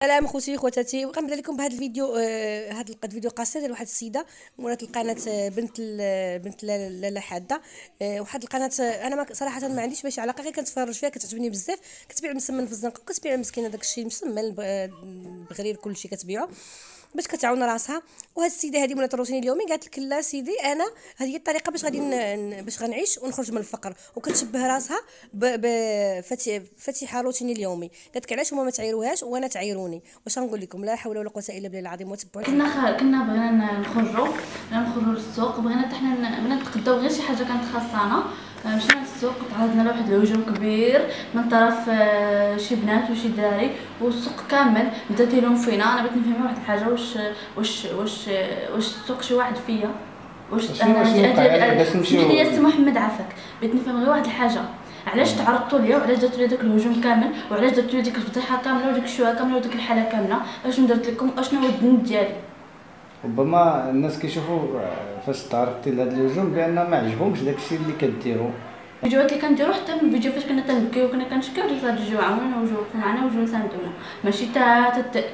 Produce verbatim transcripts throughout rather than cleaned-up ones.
سلام خوتي خواتاتي، غنبدا لكم بهذا الفيديو. آه هذا الفيديو قصير ديال واحد السيده مولات القناه، آه، بنت ال- بنت لاله حاده. آه واحد القناه، آه، انا ما صراحه ما عنديش باش علاقه، غير كنتفرج فيها كتعجبني بزاف. كتبيع مسمن في الزنقه، وكتبيع مسكينه داكشي المسمن بغرير كلشي كتبيعو باش كتعاون راسها. وهاد السيده هذه مولات الروتين اليومي قالت لك لا سيدي، انا هذه هي الطريقه باش غادي ن- باش غنعيش ونخرج من الفقر. وكتشبه راسها بفتيحه روتيني اليومي. قالت لك علاش هما ما تعايروهاش وانا تعايروني؟ واش غنقول لكم؟ لا حول ولا قوه الا بالله العظيم. وتبعوا كنا خ... كنا بغينا نخرجوا بغينا نخرجوا للسوق، بغينا حتى حنا بغينا نتقداو غير شي حاجه كانت خاصنا. مشينا للسوق، تعرضنا لواحد الهجوم كبير من طرف آه، شي بنات وشي دراري، والسوق كامل بدا تيلوم فينا. انا بغيت نفهم واحد الحاجه، واش واش واش واش السوق شي واحد فيا؟ واش انا سمح لي السي محمد عافاك، بغيت نفهم غير واحد الحاجه، علاش تعرضتوا ليا وعلاش درتوا لي داك الهجوم كامل وعلاش درتوا لي ديك الفضيحه كامله وديك الشوهه كامله وديك الحاله كامله؟ اشنو درت لكم؟ اشنو هو الذنب ديالي؟ ربما الناس كيشوفوا فاش تعرضتي لهذا الهجوم بان ما عجبهمش داكشي اللي كديروا. الفيديوهات اللي كنديرو حتى من الفيديو فاش كنا تنبكيو وكنا كنشكيو ديك هاد الجوع، عاونونا وجوقوا معنا وجو ساندونا، ماشي تا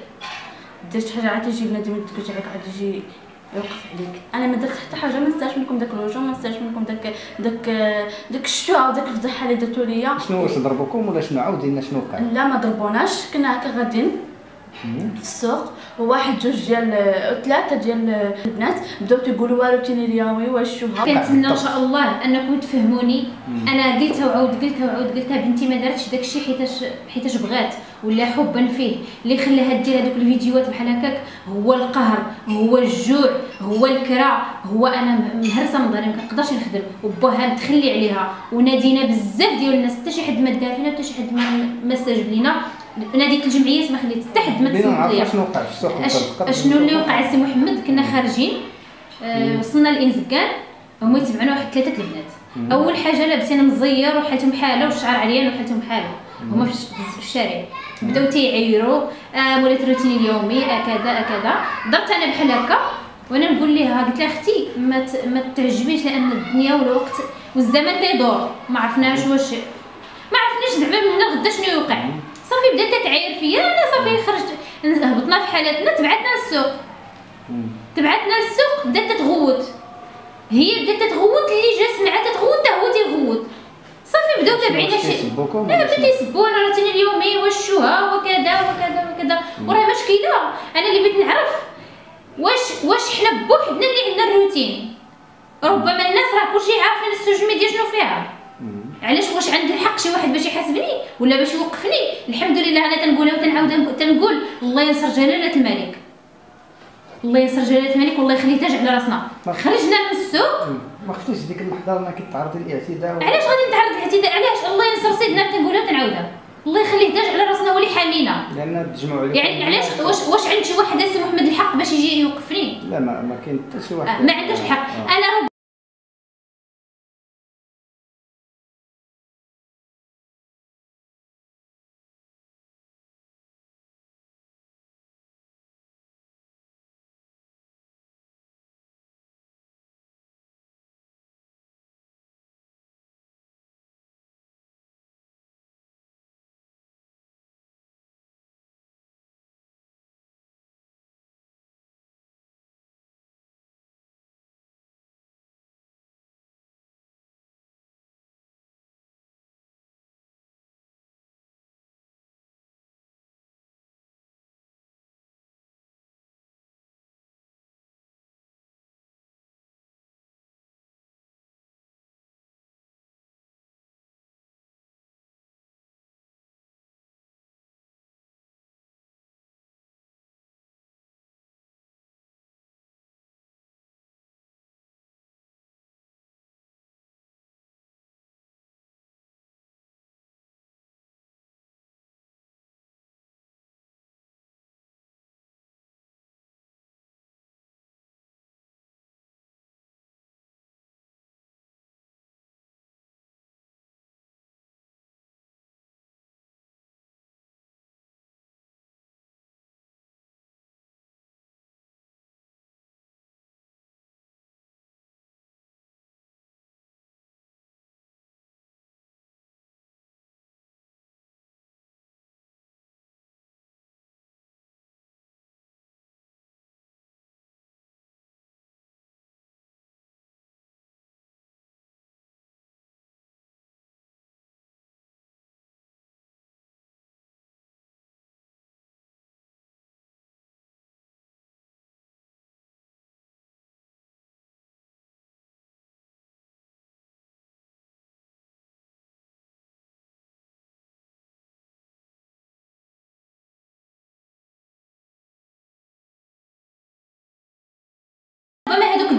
درت شي حاجه عاد تجي بنادم تقول عليك عاد يجي يوقف عليك. انا ما درت حتى حاجه، ما نستاهلش منكم داك الهجوم، ما نستاهلش منكم داك داك داك الشوعه وداك الفضيحه اللي درتو ليا. شنو واش ضربوكم ولا شنو؟ عاودينا شنو وقع. لا ما ضربوناش، كنا هكا غاديين في السوق، وواحد جوج ديال ثلاثه ديال البنات بداو تيقولوا روتيني اليومي واش شوها. كنتمنى ان شاء الله انكم تفهموني. انا قلتها وعاود قلتها وعاود قلتها، بنتي ما دارتش داكشي حيتاش حيتاش بغات ولا حبا فيه. اللي خلاها دير هذوك الفيديوهات بحال هكاك هو القهر، هو الجوع، هو الكرا، هو انا مهرسه من ظهري ما كنقدرش نخدم وباها متخلي عليها. ونادينا بزاف ديال الناس، حتى شي حد ما دار فينا، حتى شي حد ما استجاب لينا. ناديت الجمعيات ما خليت حتى حد ما تصنت ليا. شنو وقع في السوق؟ اشنو اللي وقع سي محمد؟ كنا خارجين، أه وصلنا لانزكان، هما يتبعونا واحد ثلاثه البنات. اول حاجه لابسين مزير وحالتهم حاله والشعر عريان وحالتهم حاله، هما في الشارع بداو تيعيروا آه ولات روتيني اليومي اكذا اكذا. درت انا بحال هكا وانا نقول لها، قلت لها اختي ما ما تعجبيش، لان الدنيا والوقت والزمن تيدور، ما عرفناش واش ما عرفناش زعما من هنا غدا شنو يوقع. صافي بدات تعاير فيا، انا صافي خرجت، هبطنا في حالتنا، تبعتنا للسوق تبعتنا للسوق بدات تغوت، هي بدات تغوت، اللي جالس معها تتغوت حتى هو تيغوت. صافي بداو تابعينا شي لا بداو يسبونا روتيني اليومي وشوها وكذا وكذا وكذا. وراه مشكله انا اللي بغيت نعرف، واش واش حنا بوحدنا اللي عندنا الروتين؟ ربما الناس راه كلشي عارفين السوشيال ميديا شنو فيها. علاش؟ واش عند الحق شي واحد باش يحاسبني ولا باش يوقفني؟ الحمد لله انا تنقولها وتنعاود تنقول الله ينصر جلاله الملك، الله ينصر جلاله الملك، والله يخليه تاج على راسنا. خرجنا من السوق، ما خفتيش ديك اللحظه ما كتعرضي للاعتداء؟ علاش غادي نتعرض للاعتداء؟ علاش؟ الله ينصر سيدنا، تنقولها وتنعاودها، الله يخليه تاج على راسنا ولي حامينا. لان تجمعوا عليك يعني علاش؟ واش واش عند شي واحد اسمه محمد الحق باش يجي يوقفني؟ لا ما ما كاين حتى شي واحد. آه ما عندهاش الحق. آه. انا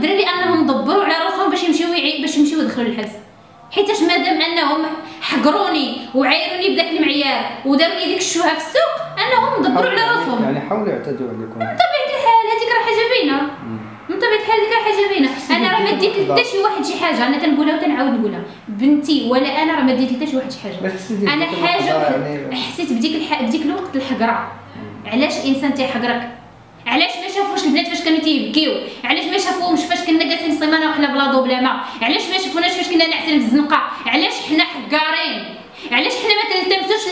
الدراري انهم دبروا على راسهم باش يمشيو باش يمشيو يدخلوا للحبس، حيتاش مادام انهم حقروني وعايروني بداك المعيار وداروا لي ديك الشوهه في السوق انهم دبروا على راسهم. يعني حاولوا يعتدوا عليكم. من طبيعه الحال هذيك راه حاجه باينه، من طبيعه الحال هذيك راه حاجه باينه. انا راه ما ديت حتى شي واحد شي حاجه، انا تنقولها وتنعاود نقولها، بنتي ولا انا راه ما ديت حتى شي واحد شي حاجه. انا حاجه حسيت بديك الح... بديك الوقت الحقره. علاش الانسان تيحقرك؟ علاش ما شافوش البنات فاش كانوا تيبكيو؟ علاش ما شافوهمش فاش كنا جالسين سيمانه وحنا بلا ضو بلا ما؟ علاش ما شافوناش فاش كنا ناعسين في الزنقه؟ علاش حنا حقارين؟ علاش حنا ما تلتمسوش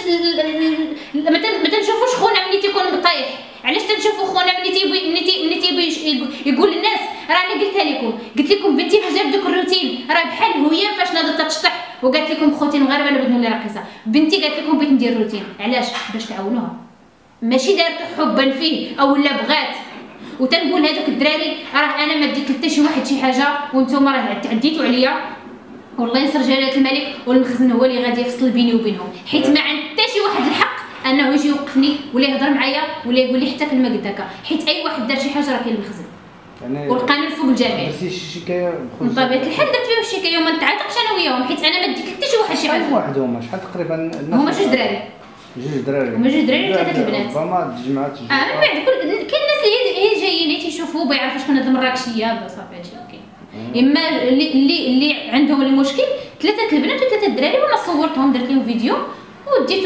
ما تنشوفوش خونا ملي تيكون طايح؟ علاش تنشوفوا خونا ملي تيبغي ملي تي ملي تيبغي يقول للناس راه انا قلتها لكم، قلت لكم بنتي فاش جاب دوك الروتين راه بحال هي فاش ناضت تشطح وقالت لكم خوتي المغاربه انا بغيت نولي راقصه، بنتي قالت لكم بغيت ندير روتين. علاش؟ باش تعاونوها، ماشي دارته حبا فيه او لا بغات. وتنقول هذوك الدراري راه انا ما ديت حتى شي واحد شي حاجه وانتم راه تعديتوا عليا، والله ينصر جلاله الملك والمخزن هو اللي غادي يفصل بيني وبينهم، حيت ما عند حتى شي واحد الحق انه يجي يوقفني ولا يهضر معايا ولا يقول لي حتى كلمه قد هكا، حيت اي واحد دار شي حاجه راه كاين المخزن. يعني والقانون فوق الجميع. درتي شي شكايه من طبيعه الحال درت فيهم الشكايه وما نتعاطقش انا وياهم، حيت انا ما ديت حتى شي واحد شي حاجه. شحال واحد هما شحال تقريبا؟ هما جوج دراري. جوج دراري. هما جوج دراري وثلاثه البنات. ربما تجمعات جوج. اه من بعد كل كاين الناس اللي هي جايين تيشوفوا بيعرفوا شكون هاد المراكشيه صافي هادشي كاين. اما اللي اللي اللي عندهم المشكل ثلاثه البنات وثلاثه الدراري، وانا صورتهم درت لهم فيديو وديتو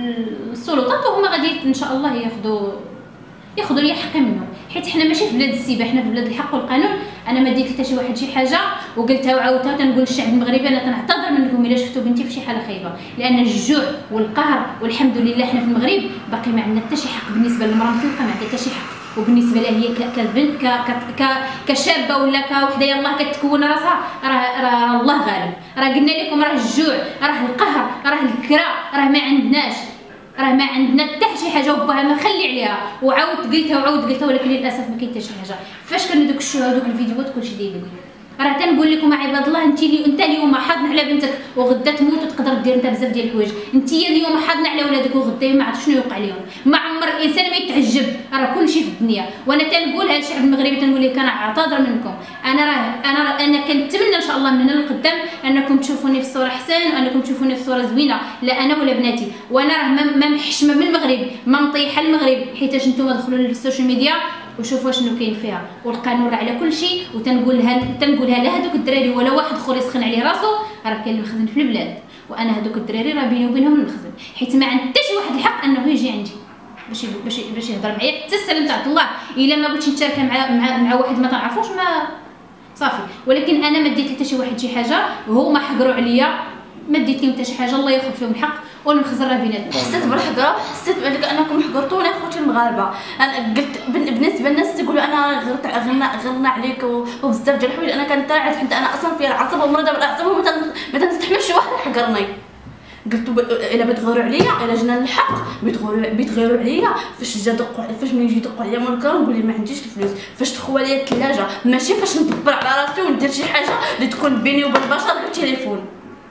للسلطات وهما غادي ان شاء الله ياخذوا ياخذوا لي حقي منهم، حيت حنا ماشي في بلاد السيبه، حنا في بلاد الحق والقانون. انا ما ديت حتى شي واحد شي حاجه وقلتها وعاودتها، تنقول للشعب المغربي انا تنعتذر منكم الا شفتوا بنتي في شي حاله خايبه، لان الجوع والقهر والحمد لله حنا في المغرب باقي ما عندنا حتى شي حق بالنسبه للمراه مطلقه، ما عندها حتى شي حق. وبالنسبه لها هي كبنت ك كشابه ولا كوحده يلاه كتكون راسها، راه راه الله غالب. راه قلنا لكم راه الجوع، راه القهر، راه الكرا، راه ما عندناش، راه ما عندنا حتى شي حاجه وباها ما خلي عليها. وعاودت قلتها وعاود قلتها، ولكن للاسف ما كاين حتى شي حاجه. فاش كانوا دوك الشهود دوك الفيديوهات كلشي داير. راه تنقول لكم عباد الله، انت اللي انت اليوم حاضن على بنتك وغدا تموت وتقدر دير انت بزاف ديال الحوايج، انت اليوم حاضن على ولادك وغدا ما عرفت شنو يوقع لهم. ما عمر الانسان ما يتعجب، راه كلشي في الدنيا. وانا تنقول هذا الشعب المغربي تنقول لك انا اعتذر منكم. انا راه انا راه انا كنتمنى ان شاء الله من هنا للقدام انكم تشوفوني في الصوره حسن وانكم تشوفوني في الصوره زوينه، لا انا ولا بناتي. وانا راه ما محشمه من المغرب، ما مطيحه المغرب، حيتاش نتوما دخلوا للسوشيال ميديا وشوفوا شنو كاين فيها. والقانون راه على كل شيء، وتنقولها تنقولها لا هذوك الدراري ولا واحد اخر يسخن عليه راسو، راه كاين المخزن في البلاد. وانا هذوك الدراري راه بيني وبينهم المخزن، حيت ما عند حتى شي واحد الحق انه يجي عندي باش باش باش يهضر معايا. حتى السلام تاع الله الا ما بغيتش نتشارك مع مع, مع واحد ما تعرفوش ما صافي. ولكن انا ما ديت حتى شي واحد شي حاجه، وهما حقروا عليا ما ديت لهم حتى شي حاجه. الله ياخذ فيهم الحق والمخزن راه بيناتنا. حسيت بالحقره، حسيت بانكم حقرتوني خوتي المغاربه. انا قلت بالنسبه للناس تيقولوا انا غلط غلنا غلنا عليك وبزاف ديال الحوايج، انا كنتاعد حتى انا اصلا فيا العصب ومرضى بالاعصاب وما تنستحملش واحد حقرني. قلت الا بتغيروا عليا، الا جينا للحق بيتغيروا بيتغيروا عليا. فاش جا دقوا فاش ملي يجي يدقوا عليا منكر نقول لي ما عنديش الفلوس، فاش تخوى ليا الثلاجه، ماشي فاش ندبر على راسي وندير شي حاجه اللي تكون بيني وبين البشر غير التليفون،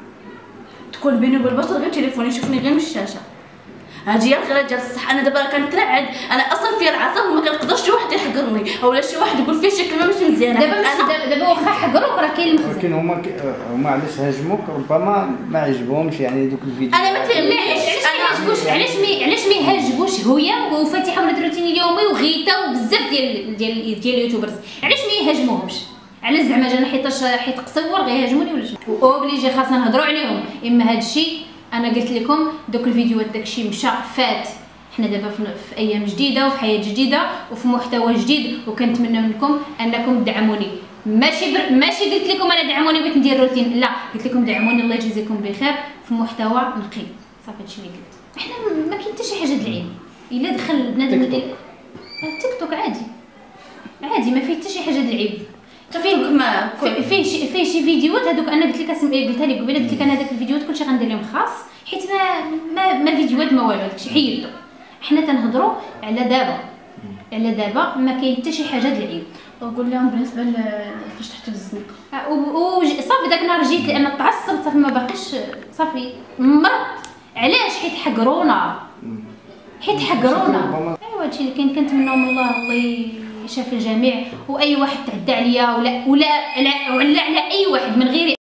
تكون بيني وبين البشر غير التليفون يشوفني غير من الشاشه. هادي هي الغيره ديال الصح. انا دابا كنترعد، انا اصلا فيا العصب وما كنقدرش شي واحد يحقرني اولا شي واحد يقول فيه شي كلمه ماشي مزيانه. دابا انا دابا واخا حقروك راه كاين المخزن. ولكن هما هما علاش هاجموك؟ ربما ما عجبهمش يعني دوك الفيديو. انا ما تهمنيش علاش ما يهاجموش، علاش ما علاش ما يهاجموش هويا وفاتحه ولاد روتين اليومي وغيتا وبزاف ديال ديال ديال اليوتيوبرز، علاش ما يهاجموهمش؟ علاش زعما جانا حيتاش حيت قصور غيهاجموني ولا شنو؟ اوبليجي خاصنا نهضروا عليهم. اما هذا الشيء انا قلت لكم دوك الفيديوهات داكشي مشى فات، حنا دابا في ايام جديده وفي حياه جديده وفي محتوى جديد، وكنتمنى منكم انكم تدعموني. ماشي بر... ماشي قلت لكم انا دعموني بغيت ندير روتين، لا قلت لكم دعموني الله يجزيكم بخير في محتوى نقي. صافي هادشي اللي قلت. حنا ما كاين حتى شي حاجه د العيب الا دخل بنادم التيك توك عادي عادي ما فيه حتى شي حاجه د العيب. فيه ما فيه شي فيه شي فيديوهات هذوك انا قلت لك قلتها لك قبيله، قلت لك انا هذاك الفيديوهات كلشي غندير لهم خاص، حيت ما ما, ما فيديوهات ما والو داكشي حيدته. حنا تنهضروا على دابا على دابا ما كاين حتى شي حاجه د العيب. وقول لهم بالنسبه فاش تحت الزنقه وصافي داك النهار جيت لان تعصبت صافي ما باقيش صافي مرض. علاش؟ حيت حقرونا حيت حقرونا ايوا هادشي اللي كاين. كنتمناو من الله الله شاف الجميع، واي واحد تعدى عليا ولا ولا ولا على اي واحد من غير